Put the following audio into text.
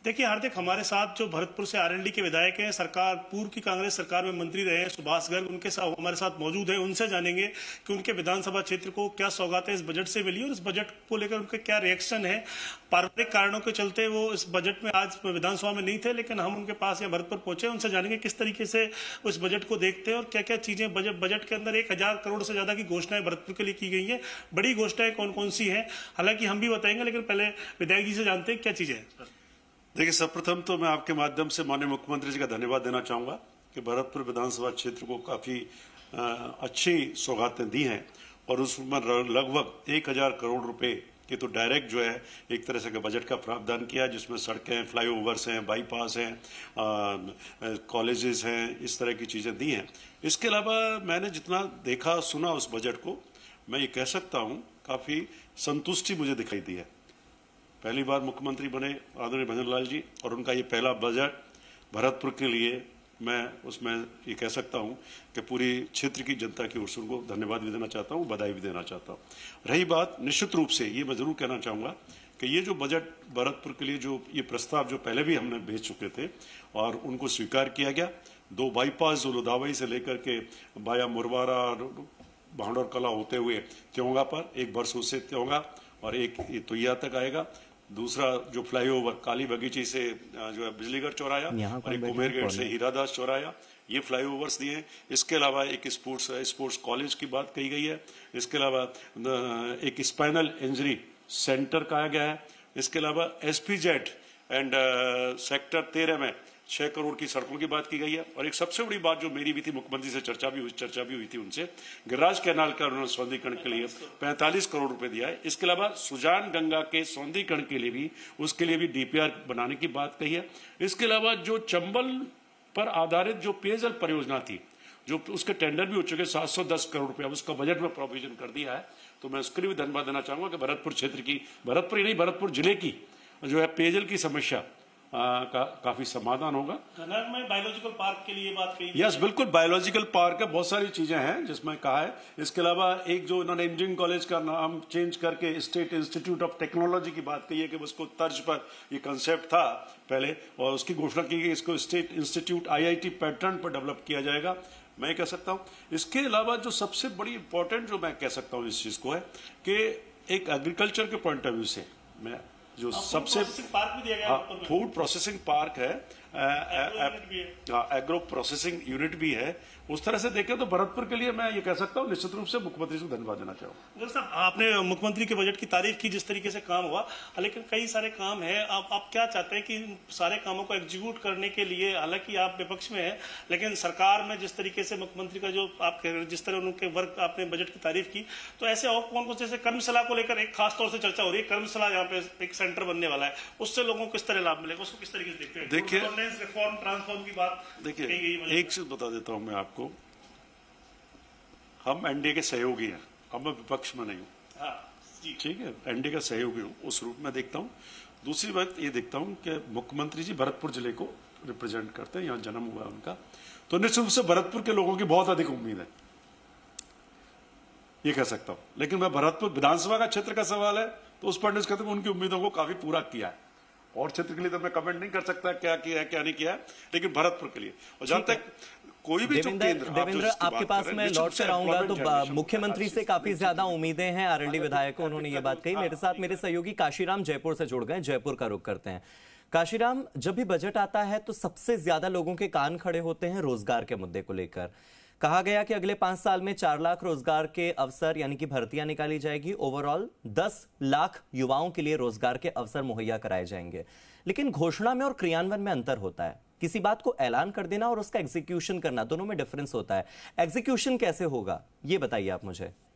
देखिए हार्दिक, हमारे साथ जो भरतपुर से आरएलडी के विधायक हैं, सरकार पूर्व की कांग्रेस सरकार में मंत्री रहे हैं सुभाष गर्ग, उनके साथ हमारे साथ मौजूद है। उनसे जानेंगे कि उनके विधानसभा क्षेत्र को क्या सौगातें इस बजट से मिली और इस बजट को लेकर उनके क्या रिएक्शन है। पारिवारिक कारणों के चलते वो इस बजट में आज विधानसभा में नहीं थे, लेकिन हम उनके पास यहाँ भरतपुर पहुंचे। उनसे जानेंगे किस तरीके से उस बजट को देखते हैं और क्या क्या चीजें बजट के अंदर 1000 करोड़ से ज्यादा की घोषणाएं भरतपुर के लिए की गई है। बड़ी घोषणाएं कौन कौन सी है, हालांकि हम भी बताएंगे, लेकिन पहले विधायक जी से जानते हैं क्या चीजें हैं। देखिए, सर्वप्रथम तो मैं आपके माध्यम से माननीय मुख्यमंत्री जी का धन्यवाद देना चाहूंगा कि भरतपुर विधानसभा क्षेत्र को काफी अच्छी सौगातें दी हैं और उसमें लगभग 1000 करोड़ रुपए की तो डायरेक्ट जो है एक तरह से बजट का प्रावधान किया, जिसमें सड़कें, फ्लाईओवर्स हैं, बाईपास हैं, कॉलेजेस हैं, इस तरह की चीजें दी हैं। इसके अलावा मैंने जितना देखा सुना उस बजट को, मैं ये कह सकता हूं काफी संतुष्टि मुझे दिखाई दी है। पहली बार मुख्यमंत्री बने आदरणीय भजन लाल जी और उनका ये पहला बजट भरतपुर के लिए मैं उसमें ये कह सकता हूं कि पूरी क्षेत्र की जनता की ओर से उनको धन्यवाद भी देना चाहता हूं, बधाई भी देना चाहता हूं। रही बात निश्चित रूप से ये मैं जरूर कहना चाहूंगा कि ये जो बजट भरतपुर के लिए जो ये प्रस्ताव जो पहले भी हमने भेज चुके थे और उनको स्वीकार किया गया। 2 बाईपास जो लोधावाई से लेकर के बाया मुरवारा भांडौर कला होते हुए त्योंगा पर, एक बरसों से त्योंगा और एक तुया तक आएगा। दूसरा जो फ्लाईओवर काली बगीची से जो है बिजलीगढ़ चौराया और एक कुमेरगढ़ से हीरादास चौराया, ये फ्लाईओवर्स दिए हैं। इसके अलावा एक स्पोर्ट्स कॉलेज की बात कही गई है। इसके अलावा एक स्पाइनल इंजरी सेंटर कहा गया है। इसके अलावा एसपीजेड एंड सेक्टर 13 में 6 करोड़ की सड़कों की बात की गई है। और एक सबसे बड़ी बात जो मेरी भी थी, मुख्यमंत्री से चर्चा भी हुई थी उनसे, गिरिराज कैनाल का उन्होंने सौंदर्यीकरण के लिए 45 करोड़ रुपए दिया है। इसके अलावा सुजान गंगा के सौंदर्यीकरण के लिए भी, उसके लिए भी डीपीआर बनाने की बात कही है। इसके अलावा जो चंबल पर आधारित जो पेयजल परियोजना थी, जो उसके टेंडर भी हो चुके 710 करोड़ रुपया, उसका बजट में प्रोविजन कर दिया है। तो मैं उसके लिए भी धन्यवाद देना चाहूंगा कि भरतपुर क्षेत्र की, भरतपुर ही नहीं भरतपुर जिले की जो है पेयजल की समस्या का काफी समाधान होगा। में बायोलॉजिकल पार्क के लिए बात कही। यस, बिल्कुल, बायोलॉजिकल पार्क है, बहुत सारी चीजें हैं जिसमें कहा है। इसके अलावा एक जो इन्होंने इंजीनियरिंग कॉलेज का नाम चेंज करके स्टेट इंस्टीट्यूट ऑफ टेक्नोलॉजी की बात कही है कि उसको तर्ज पर ये कंसेप्ट था पहले और उसकी घोषणा की गई, इसको स्टेट इंस्टीट्यूट IIT पैटर्न पर डेवलप किया जाएगा। मैं कह सकता हूं इसके अलावा जो सबसे बड़ी इंपॉर्टेंट जो मैं कह सकता हूं इस चीज को है कि एक एग्रीकल्चर के पॉइंट ऑफ व्यू से मैं जो सबसे फूड प्रोसेसिंग पार्क है, एग्रो प्रोसेसिंग यूनिट भी है, उस तरह से देखें तो भरतपुर के लिए मैं ये कह सकता हूं निश्चित रूप से मुख्यमंत्री से धन्यवाद देना चाहूंगा। साहब, आपने मुख्यमंत्री के बजट की तारीफ की, जिस तरीके से काम हुआ, लेकिन कई सारे काम है। आप क्या चाहते हैं कि सारे कामों को एग्जीक्यूट करने के लिए, हालांकि आप विपक्ष में है, लेकिन सरकार में जिस तरीके से मुख्यमंत्री का जो आप कह रहे हैं, जिस तरह उनके वर्क आपने बजट की तारीफ की, तो ऐसे और कौन कौन से कर्मशाला को लेकर एक खास तौर से चर्चा हो रही है। कर्मशाला यहाँ पे एक सेंटर बनने वाला है, उससे लोगों को किस तरह लाभ मिलेगा, उसको किस तरीके से देखते हैं? देखिए, रिफॉर्म ट्रांसफॉर्म की बात देखिए, एक चीज बता देता हूं मैं आपको, हम एनडीए के सहयोगी हैं, अब मैं विपक्ष में नहीं हूं। ठीक है, एनडीए का सहयोगी हूं, उस रूप में देखता हूं। दूसरी बात ये देखता हूं कि मुख्यमंत्री जी भरतपुर जिले को रिप्रेजेंट करते हैं, यहां जन्म हुआ उनका, तो निश्चित रूप से भरतपुर के लोगों की बहुत अधिक उम्मीद है, ये कह सकता हूं। लेकिन मैं भरतपुर विधानसभा का क्षेत्र का सवाल है तो उस पर कहते हैं उनकी उम्मीदों को काफी पूरा किया है। और क्षेत्र के लिए तो मैं कमेंट नहीं कर सकता क्या किया है क्या नहीं किया है, लेकिन भरतपुर के लिए। और जहां तक कोई भी देवेंद्र, आपके पास मैं लौट कर आऊंगा, तो मुख्यमंत्री से काफी ज्यादा उम्मीदें हैं आरएलडी विधायक को, उन्होंने ये बात कही। मेरे साथ मेरे सहयोगी काशीराम जयपुर से जुड़ गए, जयपुर का रुख करते हैं। काशीराम, जब भी बजट आता है तो सबसे ज्यादा लोगों के कान खड़े होते हैं रोजगार के मुद्दे को लेकर। कहा गया कि अगले 5 साल में 4 लाख रोजगार के अवसर यानी कि भर्तियां निकाली जाएगी। ओवरऑल 10 लाख युवाओं के लिए रोजगार के अवसर मुहैया कराए जाएंगे। लेकिन घोषणा में और क्रियान्वयन में अंतर होता है। किसी बात को ऐलान कर देना और उसका एग्जीक्यूशन करना, दोनों में डिफरेंस होता है। एग्जीक्यूशन कैसे होगा, ये बताइए आप मुझे।